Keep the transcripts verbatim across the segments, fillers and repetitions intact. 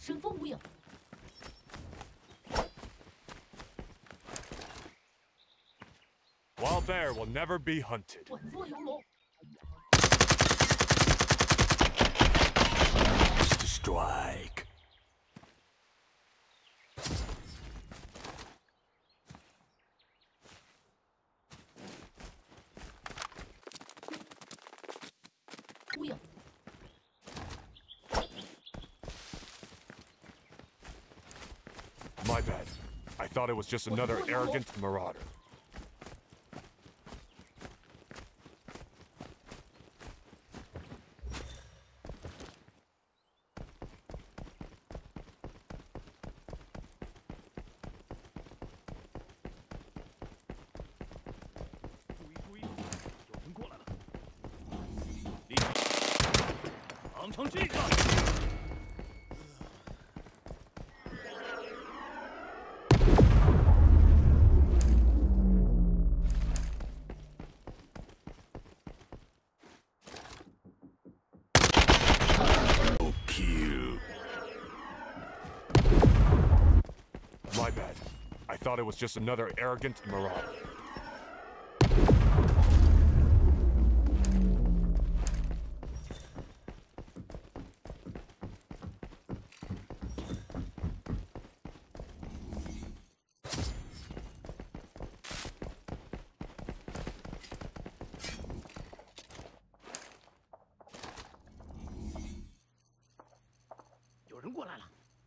神风无影。 Wild bear will never be hunted. 稳若游龙。 To strike. 无影。 My bad. I thought it was just another arrogant marauder. 成这个。 Kill. My bad. I thought it was just another arrogant marauder. 有人过来了。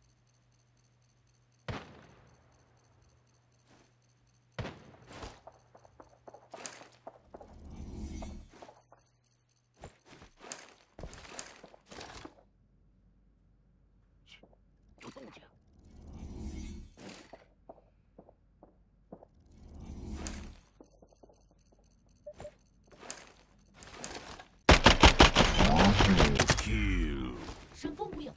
有动静。 Kill. 神风无影。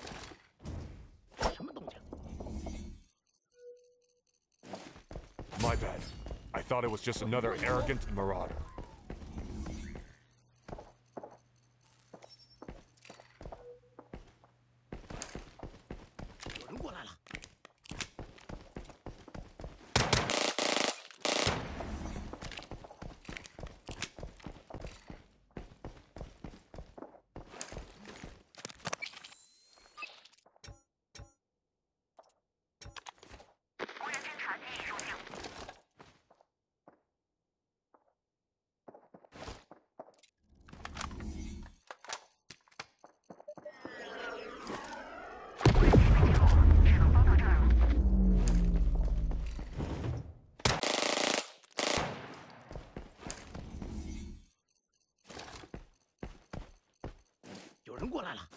什么动静 My bad. I thought it was just another arrogant marauder. 有人过来了。 有人过来了。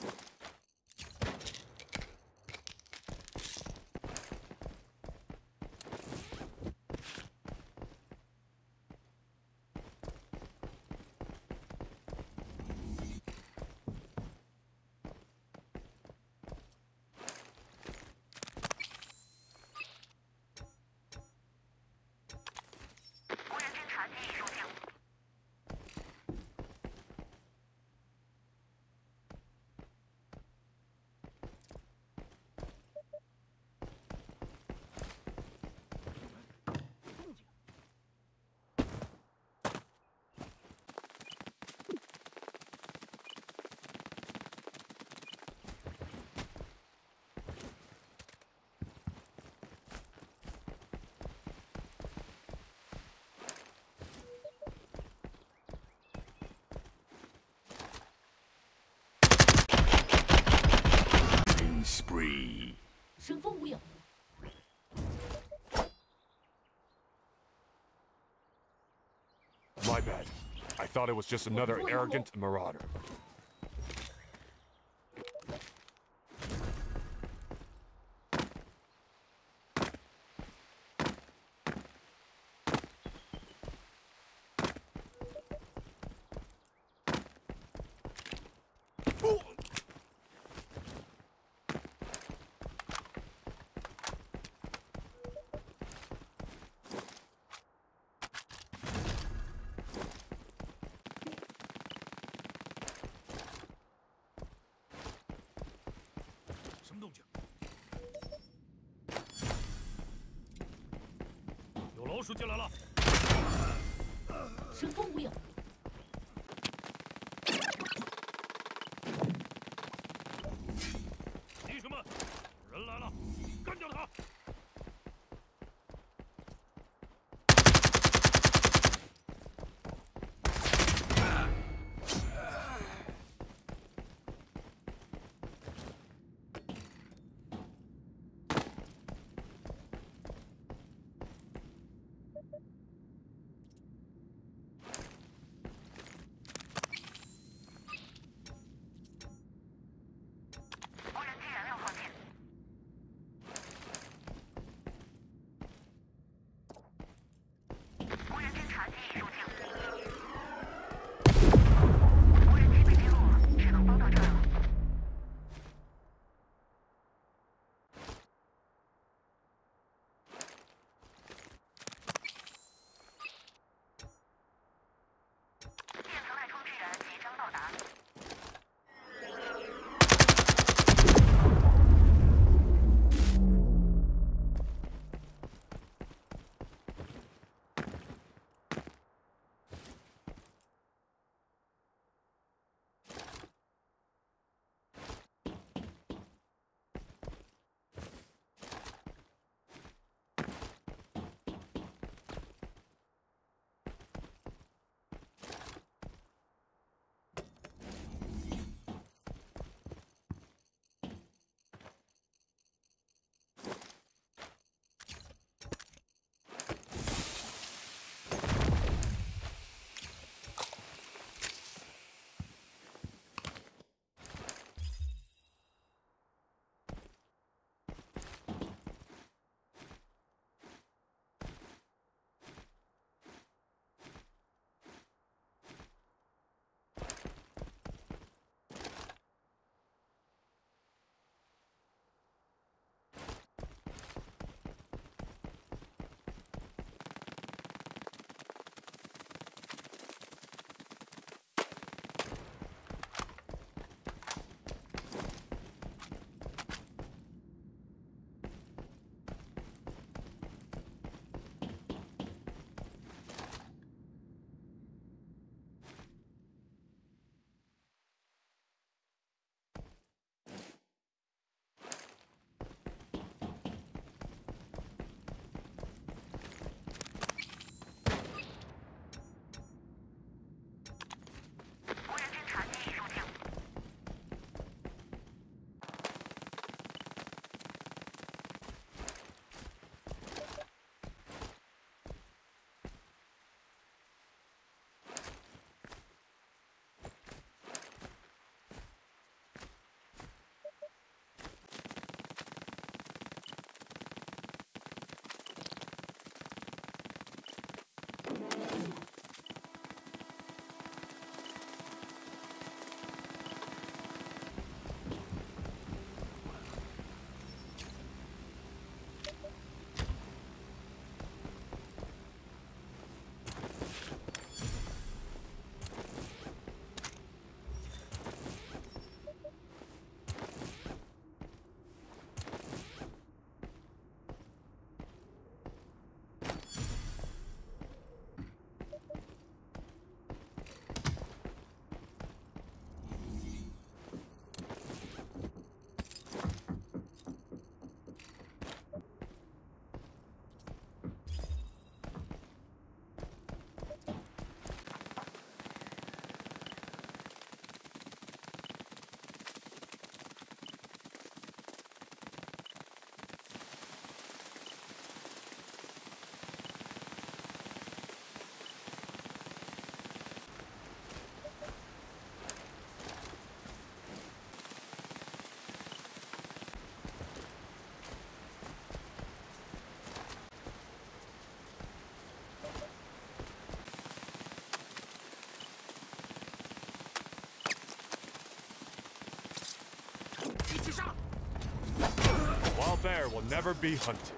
Spree. 神风无影。 My bad. I thought it was just another arrogant marauder. 有老鼠进来了， 前方无影， 弟兄们，人来了，干掉他！ Wild bear will never be hunted.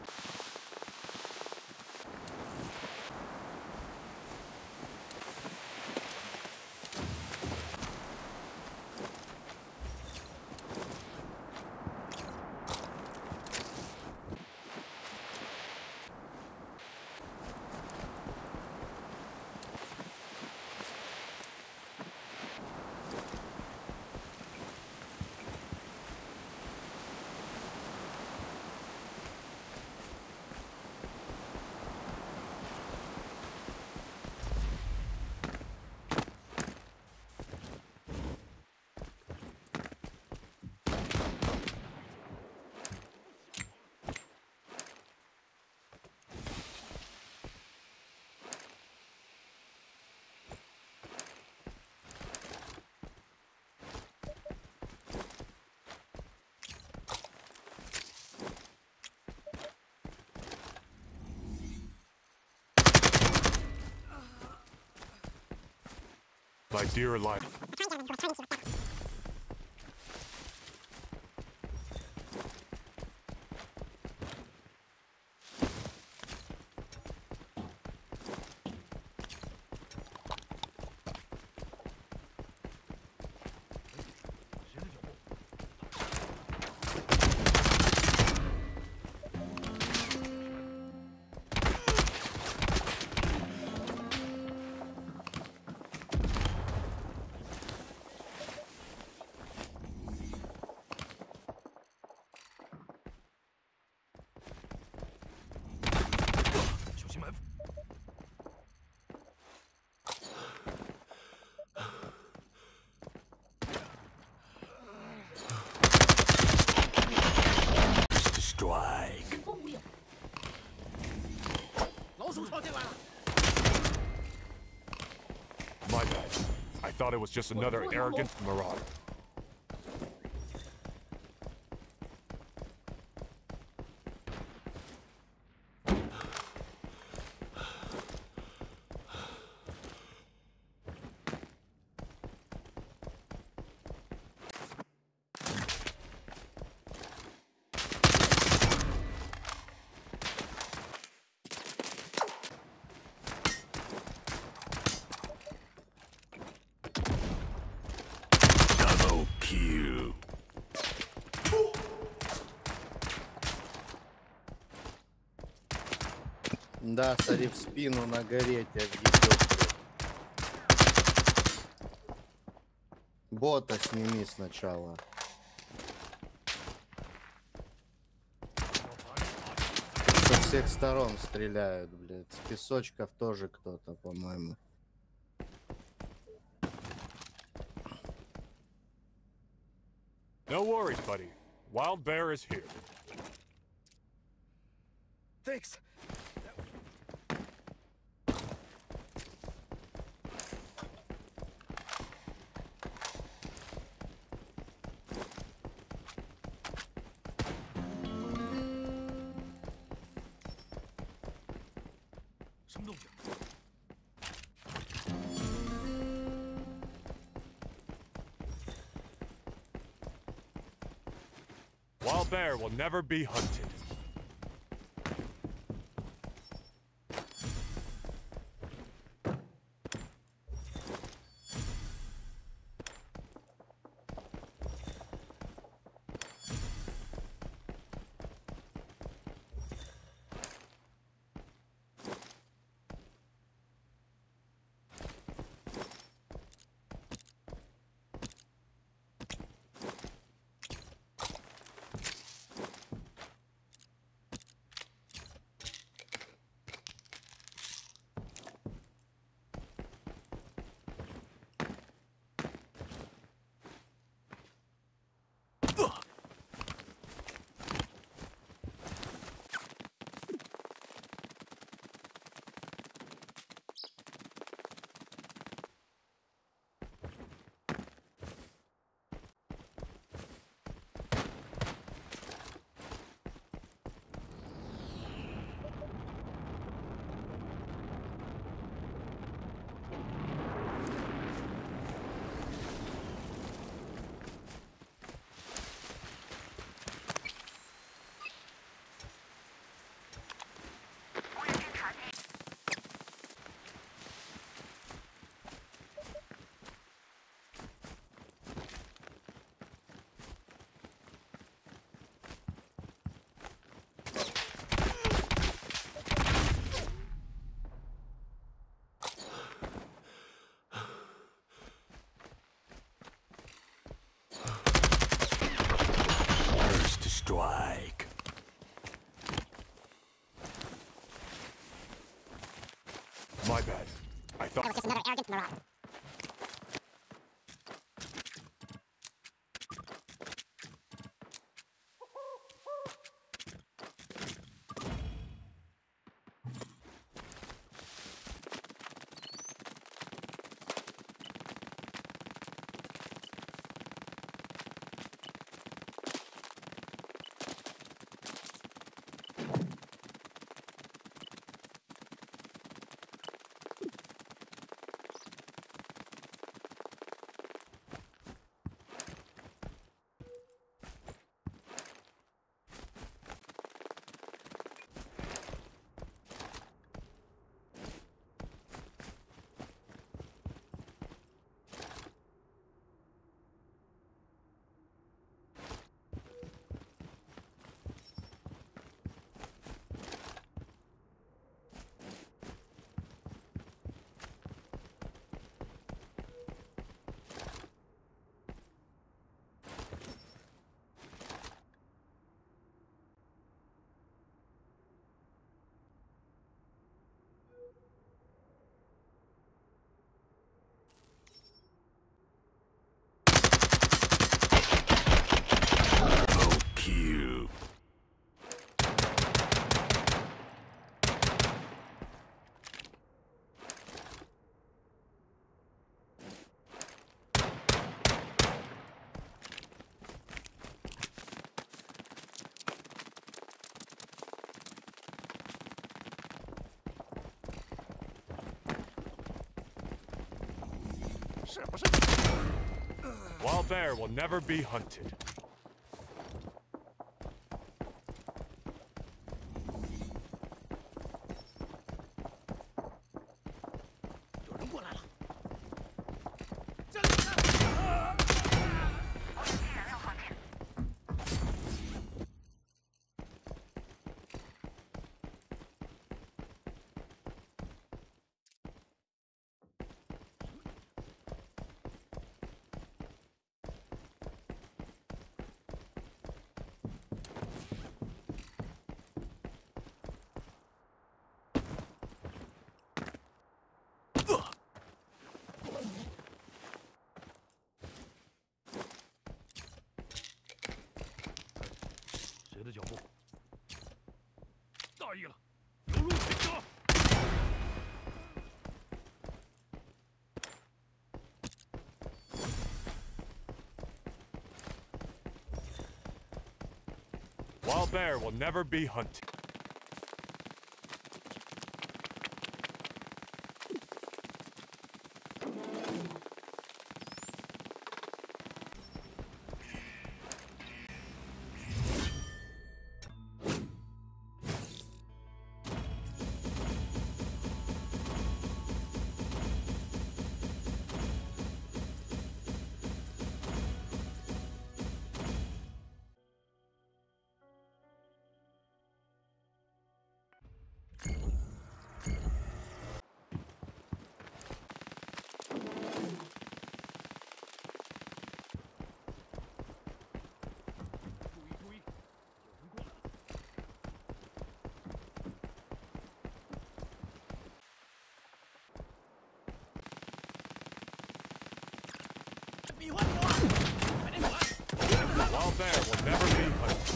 My dear life. Strike. 前方无影， 老鼠闯进来了。 My bad. I thought it was just another arrogant marauder. Double kill. Да, смотри, в спину на горе тебя въебет. Бота сними сначала. Со всех сторон стреляют, блядь. С песочков тоже кто-то, по-моему. No worries, buddy. Wild Bear is here. Thanks. Wild Bear will never be hunted. First strike. My bad. I thought... That was just another arrogant marauder. Wild bear will never be hunted. Wild bear will never be hunted. Wild bear will never be hunted.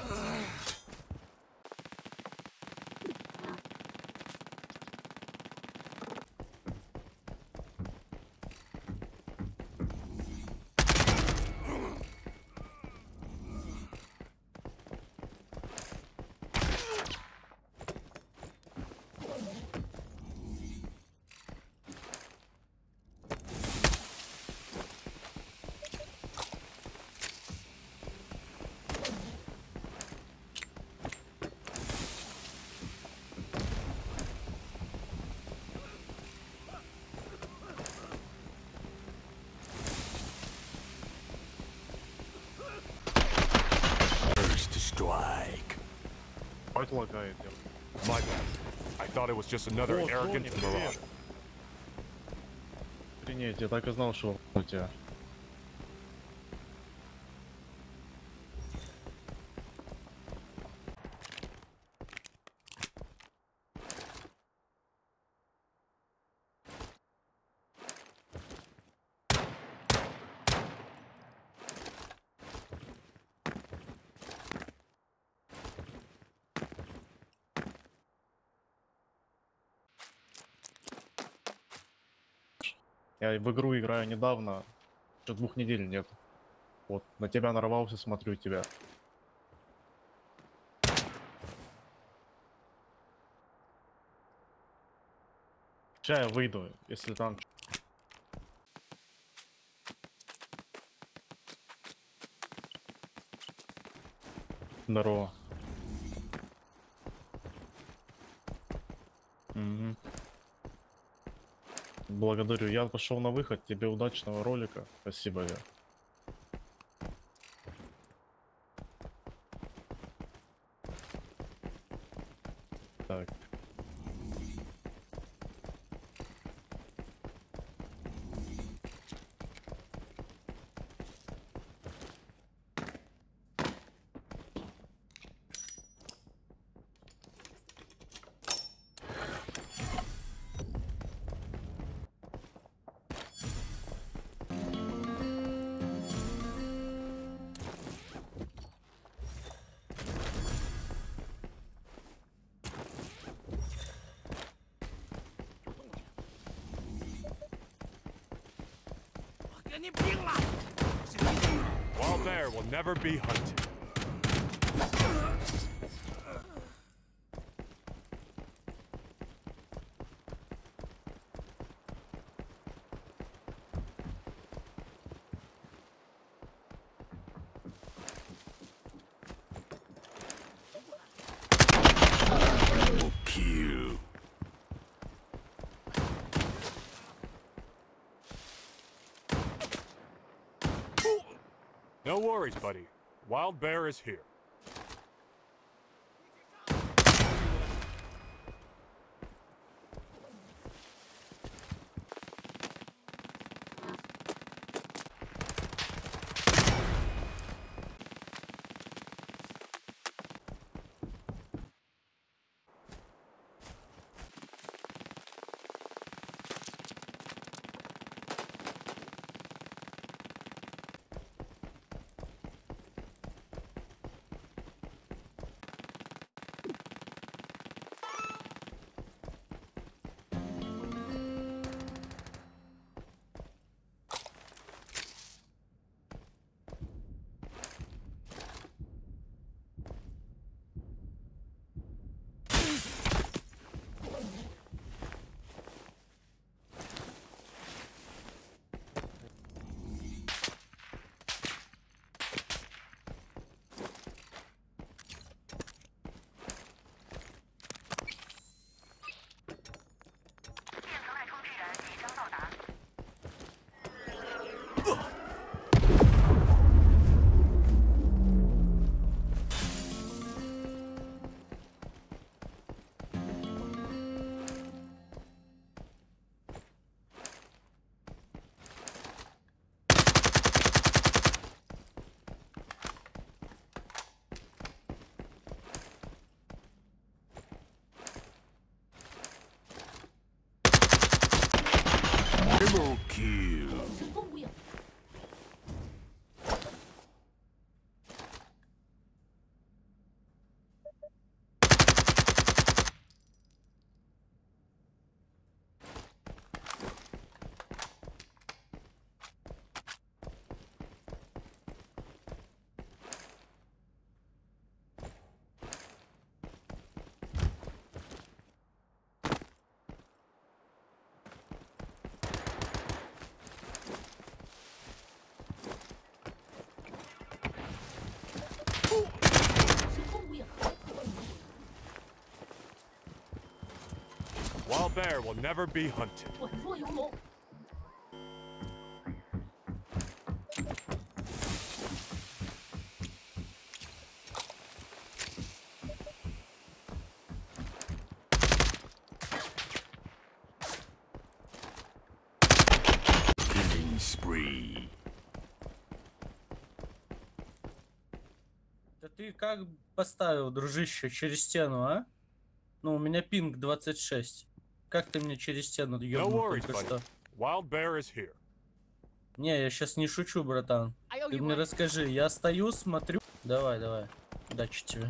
Strike. Хватит лагает. My bad. I thought it was just another О, arrogant Джонни, marauder. привет. Охренеть, я так и знал, что у тебя. Я в игру играю недавно, еще двух недель нет. Вот, на тебя нарвался, смотрю тебя. Сейчас я выйду, если там... Здорово. Угу. Благодарю. Я пошел на выход. Тебе удачного ролика. Спасибо, я. Так. Wild bear will never be hunted. No worries, buddy. Wild Bear is here. Triple kill. 前方无影。 前方无影。 Wild Bear will never be hunted. 宛若游龙。 Killing spree. Да ты как поставил, дружище, через стену, а? Ну, у меня пинг двадцать шесть. Как ты мне через стену No ёбнул worries, только buddy. что? Wild Bear is here. Не, я сейчас не шучу, братан. Ты мне расскажи, я стою, смотрю. Давай, давай. Удачи тебе.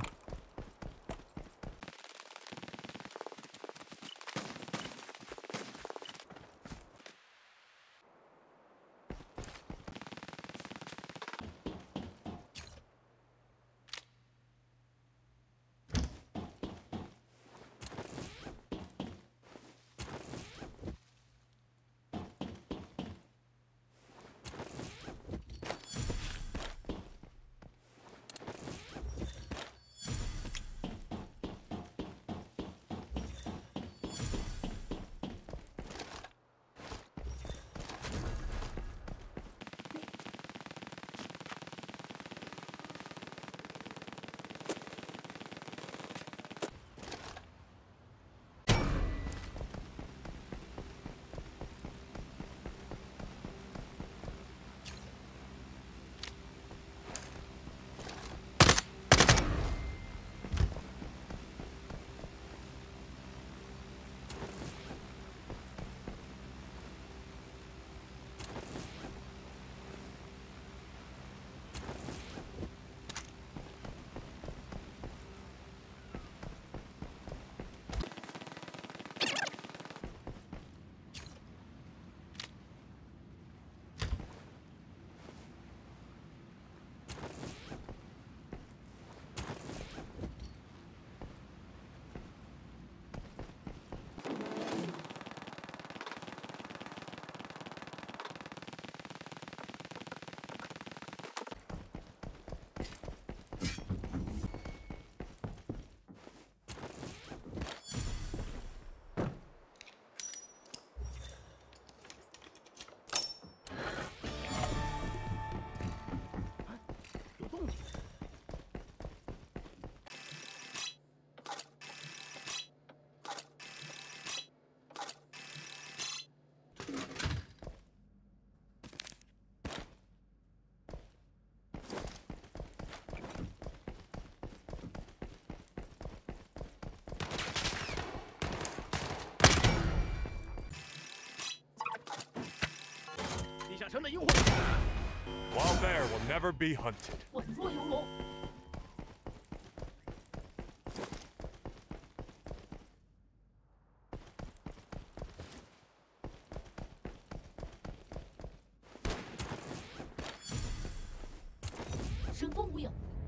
下城的萤火。 Wild bear will never be hunted. 稳若游龙，神风无影，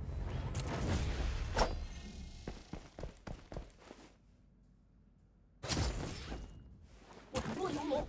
稳若游龙，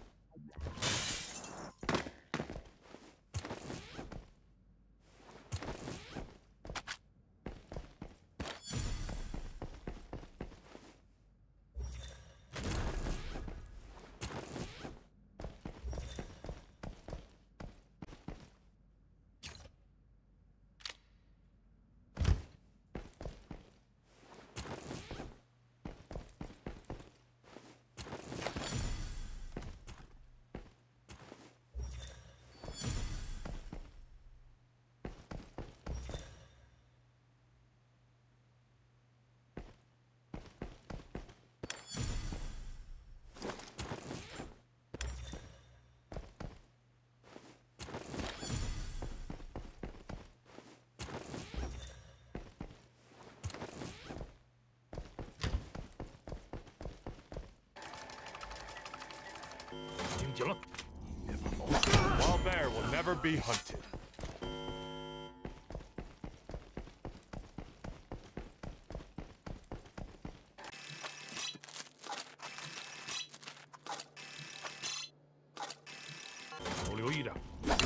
听紧了， Wild bear will never be hunted. 都留意着。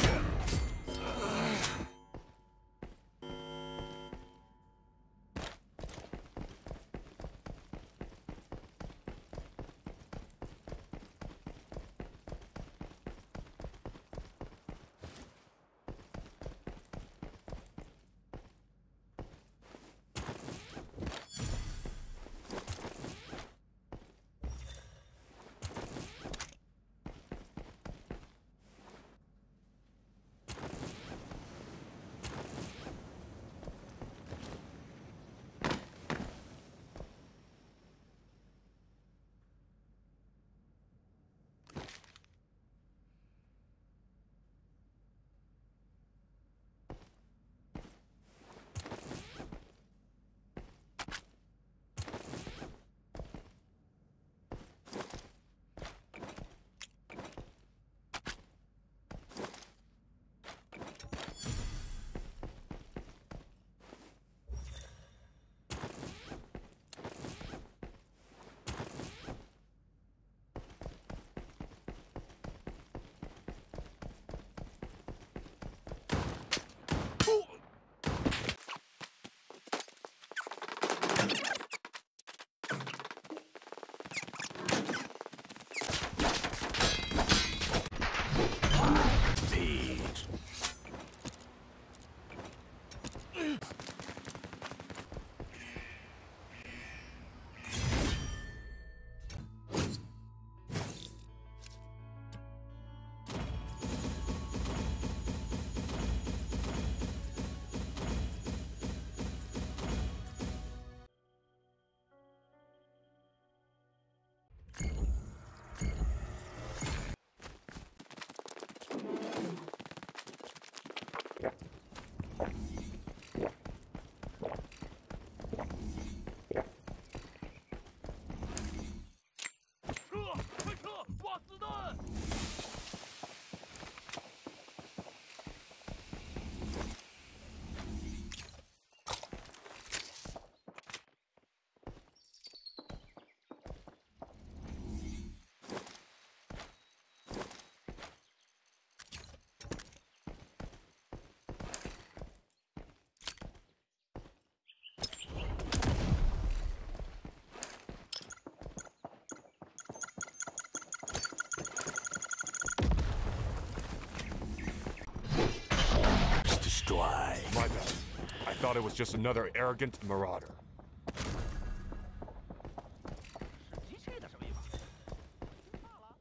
My bad. I thought it was just another arrogant marauder. 机械的什么意思？听话了。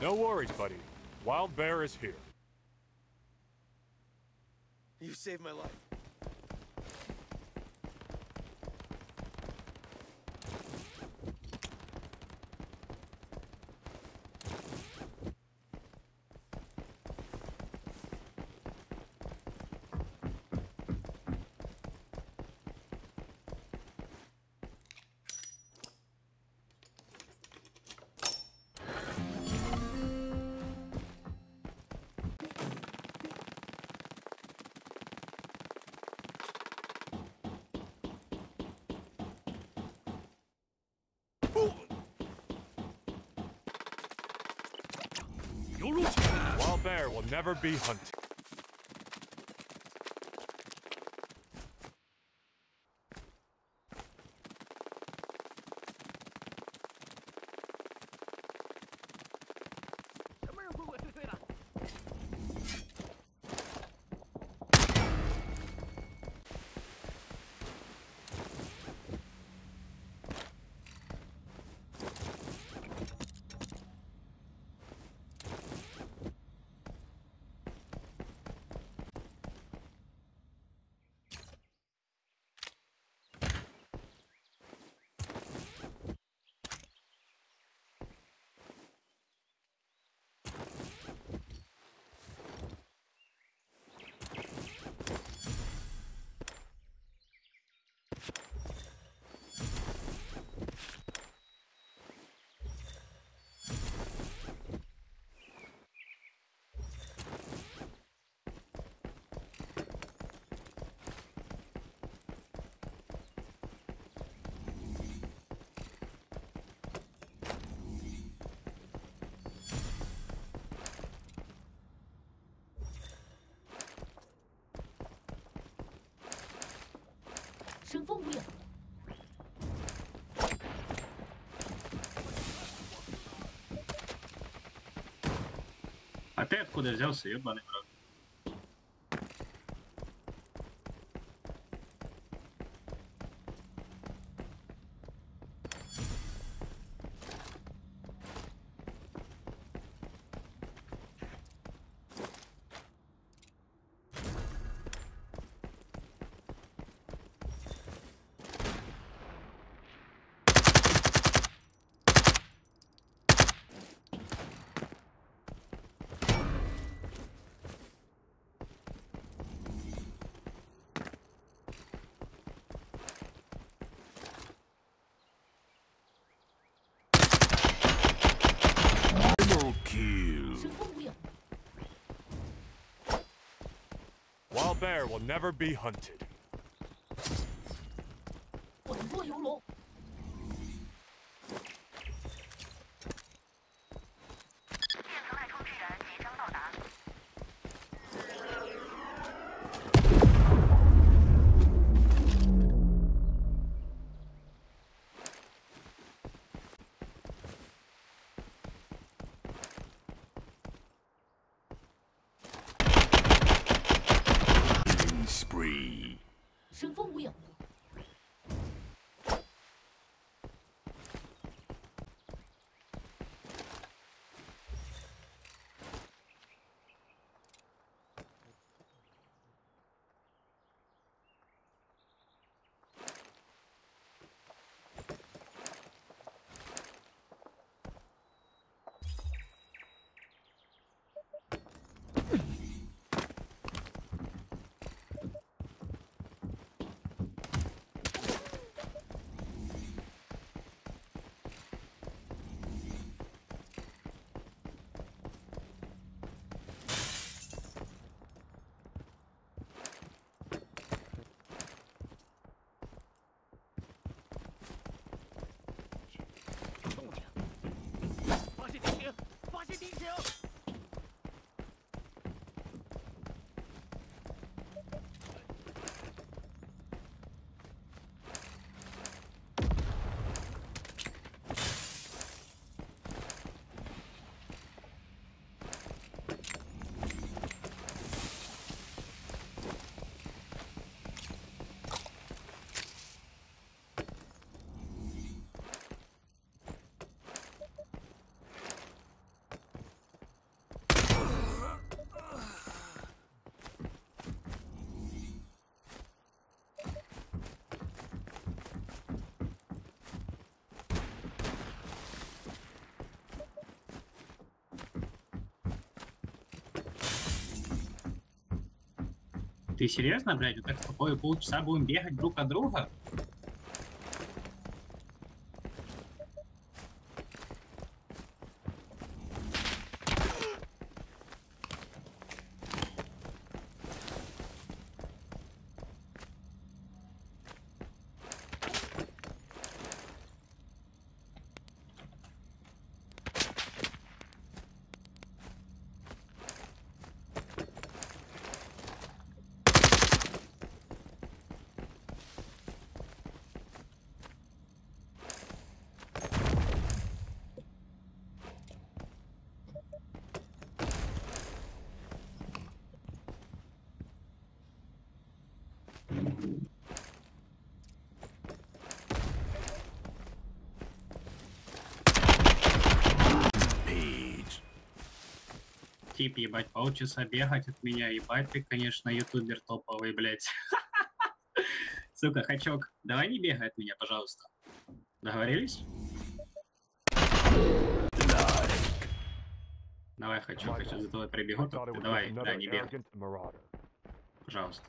No worries, buddy. Wild Bear is here. You saved my life. Wild Bear will never be hunted. 生风无影。 Até poder já eu sei, mano. Wild Bear will never be hunted. 稳坐游龙。 Spree. 生风无影。 Ты серьезно, блядь? Вот так с тобой полчаса будем бегать друг от друга? Тип, ебать, полчаса бегать от меня, ебать ты, конечно, ютубер топовый, блядь. Сука, Хачок, давай не бегай от меня, пожалуйста. Договорились? Давай, Хачок, я сейчас за тобой прибегу, I thought it ты was давай, just да, another не бегай, arrogant marauder. пожалуйста.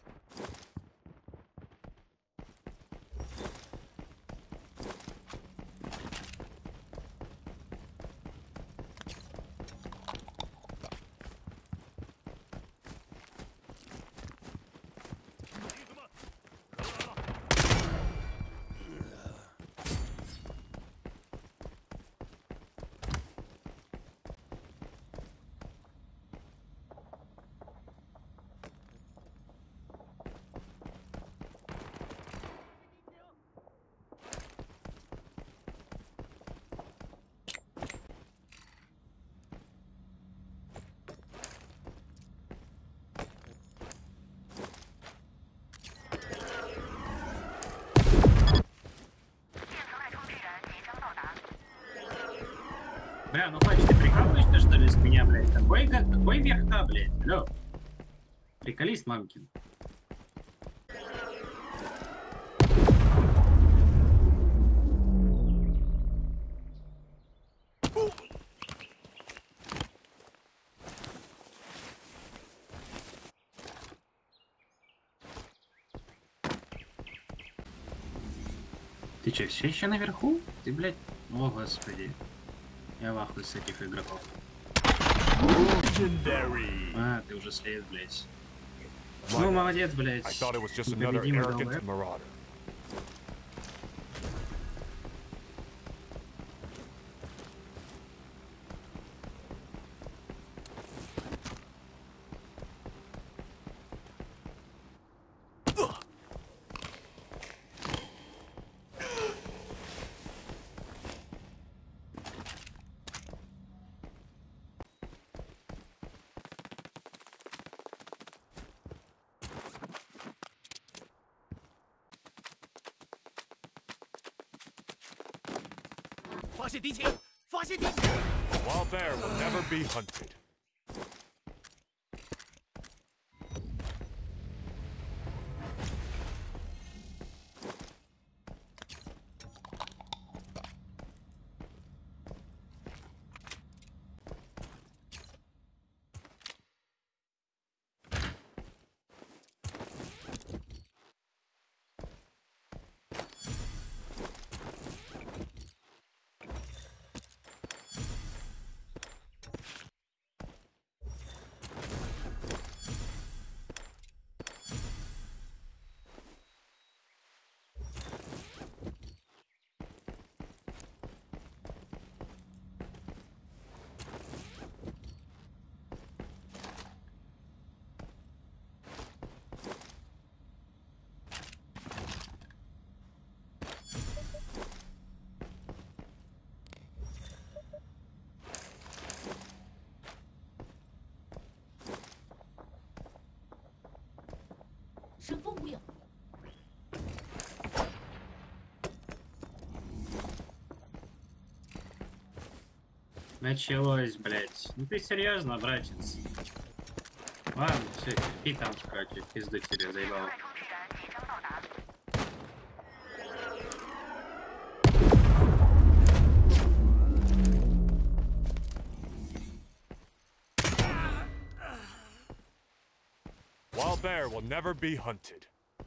Бля, ну хватит, ты прикалываешься, что ли, с меня, блядь? Какой, как, какой верх-то, блядь? Алло. Приколист, мамкин. Ты че, все еще наверху? Ты, блядь, о, господи. Я в ахуе с этих игроков. Legendary. А, ты уже слез, блядь. Ну, молодец, блядь. I thought it was just another Непобедимый arrogant долбоеб. marauder. Wild bear will never be hunted. Началось, блядь. Ну ты серьезно, братец? Ладно, все, терпи там, короче, пизду тебе заебал. Wild bear will never be hunted.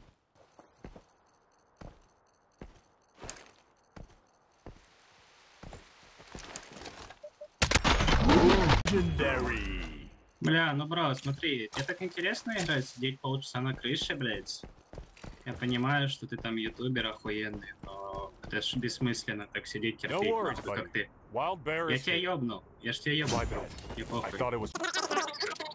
Legendary. Бля, ну бро, смотри, тебе так интересно играть, сидеть полчаса на крыше, блядь? Я понимаю, что ты там ютубер охуенный, но это ж бессмысленно так сидеть No терпеть, worries, нахуй, как buddy. ты. Wild bear Я is тебя here. ёбну, я ж тебя My ёбну. bad. Не I похуй. thought it was.